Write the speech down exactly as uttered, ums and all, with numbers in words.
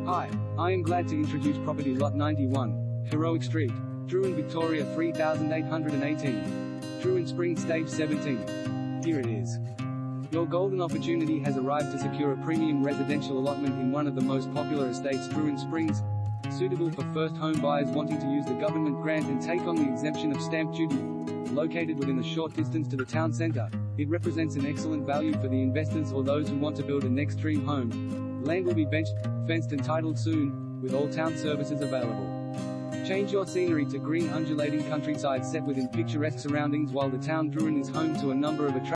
Hi, I am glad to introduce property lot ninety-one, Heroic Street, Drouin, Victoria three thousand eight hundred eighteen. Drouin Springs Stage seventeen. Here it is. Your golden opportunity has arrived to secure a premium residential allotment in one of the most popular estates, Drouin Springs, suitable for first home buyers wanting to use the government grant and take on the exemption of stamp duty. Located within a short distance to the town centre, it represents an excellent value for the investors or those who want to build a next dream home. Land will be benched, fenced and titled soon, with all town services available. Change your scenery to green undulating countryside set within picturesque surroundings while the town Drouin is home to a number of attractive